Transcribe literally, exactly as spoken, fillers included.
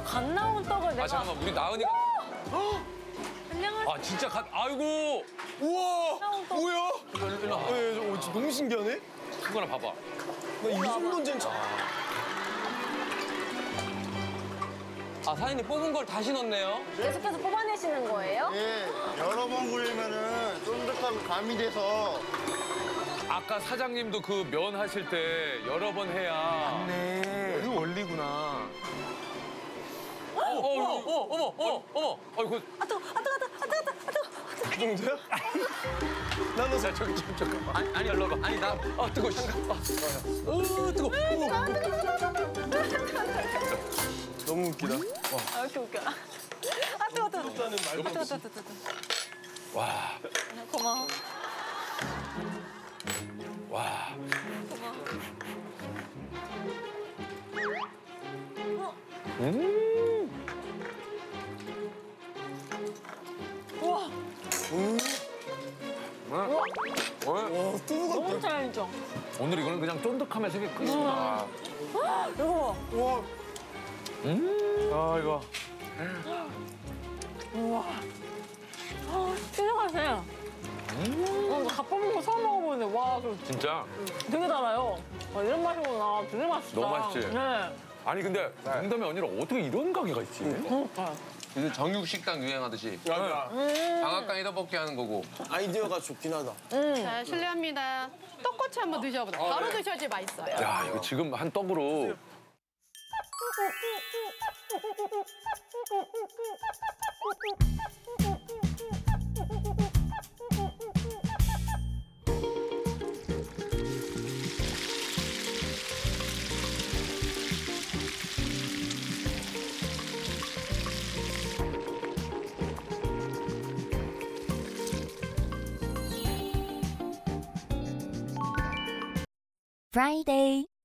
갓 나온 떡을 내가. 아 잠깐만 우리 나은이가. 안녕하세요. 아 진짜 갓. 아이고. 우와! 뭐야? 일로 일로 와. 어, 예, 저, 어, 너무 신기하네? 큰 거나 봐봐. 나 이 정도는 참. 아, 사장님 뽑은 걸 다시 넣네요? 계속해서 뽑아내시는 거예요? 예, 여러 번 굴리면은 쫀득함이 가미돼서 아까 사장님도 그 면 하실 때 여러 번 해야. 네, 그 원리구나. 어, 어, 어, 어머, 어머, 어머, 어머. 아이고. 아, 뜨거, 아, 뜨거, 아, 뜨거, 아, 뜨거, 아, 뜨거. 그 정도야? 나는 자 저기 좀 잠깐만. 아니, 아니, 일로 와봐. 아니, 나. 아 뜨거. 잠깐. 어 뜨거. 너무 웃기다. 아, 왜 이렇게 웃겨. 아, 뜨거, 뜨거, 뜨거. 아, 뜨거, 뜨거, 뜨거, 뜨거. 와. 고마워. 와. 우와, 와, 뜨거워. 너무 잘죠. 오늘 이거는 그냥 쫀득함에 세계 끝이구나. 이거 와, 아 이거. 우와. 아, 진짜 맛있어요. 음. 갓 뽑은 거 처음 먹어보는데, 와, 그 진짜. 되게 달아요. 아, 이런 맛이구나. 되게 맛있다. 너무 맛있지? 네. 아니 근데 농담이 아니라 어떻게 이런 가게가 있지? 그러니까. 요즘 정육식당 유행하듯이 맞아. 방앗간에 떡볶이 하는 거고. 아이디어가 좋긴 하다. 자, 실례합니다. 떡꼬치 한번 드셔보세요. 바로 드셔야지 맛있어요. 야 이거 지금 한 떡으로. Friday